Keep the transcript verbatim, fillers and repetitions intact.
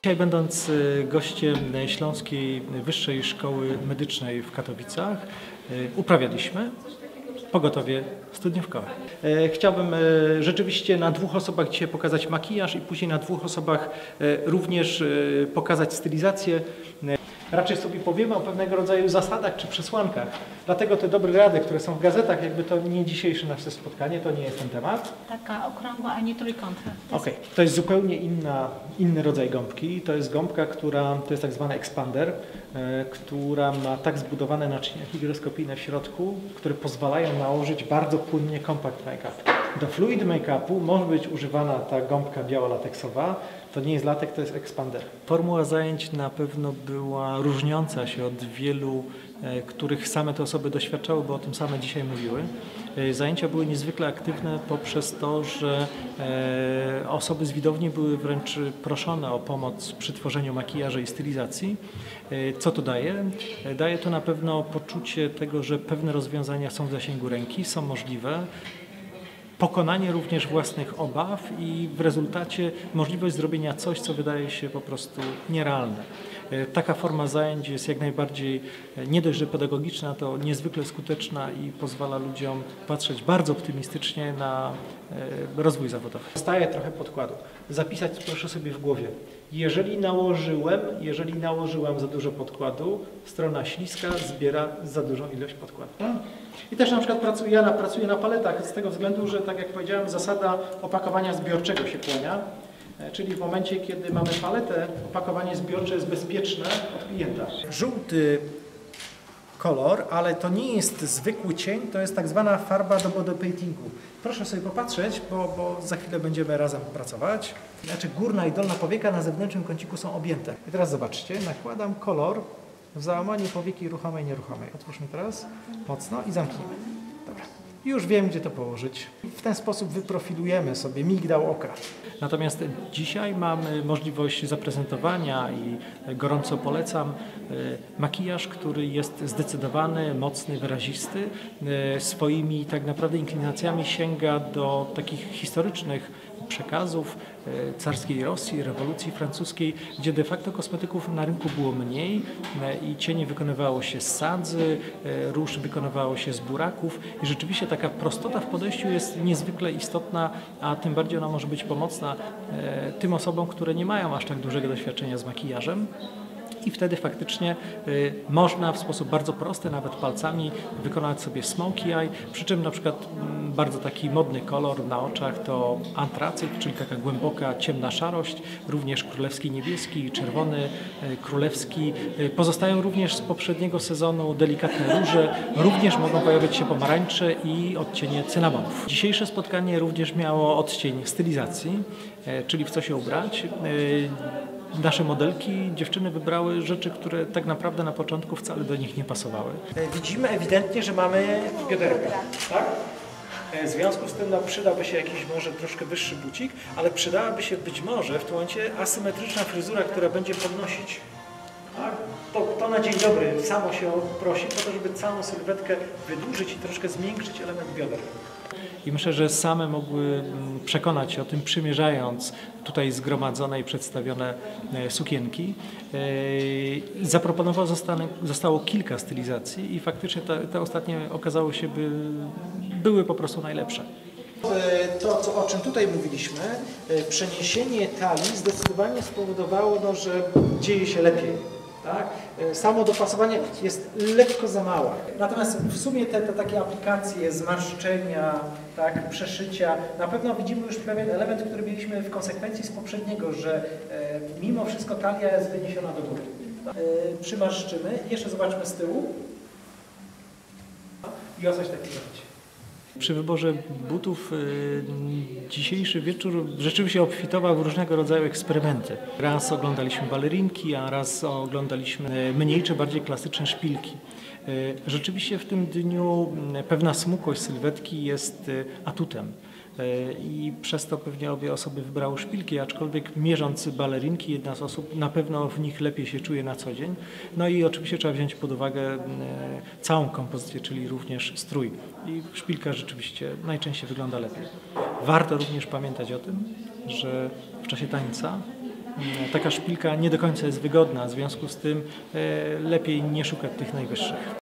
Dzisiaj, będąc gościem Śląskiej Wyższej Szkoły Medycznej w Katowicach, uprawialiśmy pogotowie studniówkowe. Chciałbym rzeczywiście na dwóch osobach dzisiaj pokazać makijaż i później na dwóch osobach również pokazać stylizację. Raczej sobie powiemy o pewnego rodzaju zasadach czy przesłankach. Dlatego te dobre rady, które są w gazetach, jakby to nie dzisiejsze nasze spotkanie, to nie jest ten temat. Taka okrągła, a nie trójkątna. Okej, okay. To jest zupełnie inna, inny rodzaj gąbki. To jest gąbka, która to jest tak zwany expander, e, która ma tak zbudowane naczynia higroskopijne w środku, które pozwalają nałożyć bardzo płynnie compact make-up. Do fluid make-upu może być używana ta gąbka biało-lateksowa. To nie jest latek, to jest expander. Formuła zajęć na pewno była różniąca się od wielu, e, których same te osoby doświadczały, bo o tym same dzisiaj mówiły. E, zajęcia były niezwykle aktywne poprzez to, że e, osoby z widowni były wręcz proszone o pomoc przy tworzeniu makijażu i stylizacji. E, co to daje? E, daje to na pewno poczucie tego, że pewne rozwiązania są w zasięgu ręki, są możliwe. Pokonanie również własnych obaw i w rezultacie możliwość zrobienia coś, co wydaje się po prostu nierealne. Taka forma zajęć jest jak najbardziej nie dość, że pedagogiczna, to niezwykle skuteczna i pozwala ludziom patrzeć bardzo optymistycznie na rozwój zawodowy. Zostaje trochę podkładu. Zapisać proszę sobie w głowie. Jeżeli nałożyłem, jeżeli nałożyłam za dużo podkładu, strona śliska zbiera za dużą ilość podkładu. I też na przykład pracuję, ja pracuję na paletach z tego względu, że tak jak powiedziałem, zasada opakowania zbiorczego się kłania. Czyli w momencie, kiedy mamy paletę, opakowanie zbiorcze jest bezpieczne od klienta. Żółty kolor, ale to nie jest zwykły cień, to jest tak zwana farba do body paintingu. Proszę sobie popatrzeć, bo, bo za chwilę będziemy razem pracować. Znaczy górna i dolna powieka na zewnętrznym kąciku są objęte. I teraz zobaczcie, nakładam kolor w załamaniu powieki ruchomej, nieruchomej. Otwórzmy teraz mocno i zamknijmy. Dobra. Już wiem, gdzie to położyć. W ten sposób wyprofilujemy sobie migdał oka. Natomiast dzisiaj mamy możliwość zaprezentowania i gorąco polecam makijaż, który jest zdecydowany, mocny, wyrazisty. Swoimi tak naprawdę inklinacjami sięga do takich historycznych przekazów carskiej Rosji, rewolucji francuskiej, gdzie de facto kosmetyków na rynku było mniej i cienie wykonywało się z sadzy, róż wykonywało się z buraków i rzeczywiście taka prostota w podejściu jest niezwykle istotna, a tym bardziej ona może być pomocna tym osobom, które nie mają aż tak dużego doświadczenia z makijażem. I wtedy faktycznie y, można w sposób bardzo prosty, nawet palcami, wykonać sobie smokey eye, przy czym na przykład m, bardzo taki modny kolor na oczach to antracyt, czyli taka głęboka, ciemna szarość, również królewski niebieski, czerwony, y, królewski. Y, pozostają również z poprzedniego sezonu delikatne róże, również mogą pojawiać się pomarańcze i odcienie cynamonów. Dzisiejsze spotkanie również miało odcień stylizacji, y, czyli w co się ubrać. Y, Nasze modelki, dziewczyny wybrały rzeczy, które tak naprawdę na początku wcale do nich nie pasowały. Widzimy ewidentnie, że mamy bioderkę, tak? W związku z tym no, przydałby się jakiś może troszkę wyższy bucik, ale przydałaby się być może w tym momencie asymetryczna fryzura, która będzie podnosić. Tak? To, to na dzień dobry samo się prosi po to, żeby całą sylwetkę wydłużyć i troszkę zmiękczyć element bioder. I myślę, że same mogły przekonać się o tym, przymierzając tutaj zgromadzone i przedstawione sukienki. Zaproponowało zostało kilka stylizacji i faktycznie te, te ostatnie okazało się, by były po prostu najlepsze. To, co, o czym tutaj mówiliśmy, przeniesienie talii zdecydowanie spowodowało, no, że dzieje się lepiej. Tak? Samo dopasowanie jest lekko za małe. Natomiast w sumie te, te takie aplikacje, zmarszczenia, tak, przeszycia, na pewno widzimy już pewien element, który mieliśmy w konsekwencji z poprzedniego, że e, mimo wszystko talia jest wyniesiona do góry. E, przymarszczymy, jeszcze zobaczmy z tyłu i o coś takiego robić. Przy wyborze butów y, dzisiejszy wieczór rzeczywiście obfitował w różnego rodzaju eksperymenty. Raz oglądaliśmy balerinki, a raz oglądaliśmy mniejsze, bardziej klasyczne szpilki. Y, rzeczywiście w tym dniu pewna smukłość sylwetki jest y, atutem. I przez to pewnie obie osoby wybrały szpilki, aczkolwiek mierząc balerinki, jedna z osób na pewno w nich lepiej się czuje na co dzień. No i oczywiście trzeba wziąć pod uwagę całą kompozycję, czyli również strój. I szpilka rzeczywiście najczęściej wygląda lepiej. Warto również pamiętać o tym, że w czasie tańca taka szpilka nie do końca jest wygodna, w związku z tym lepiej nie szukać tych najwyższych.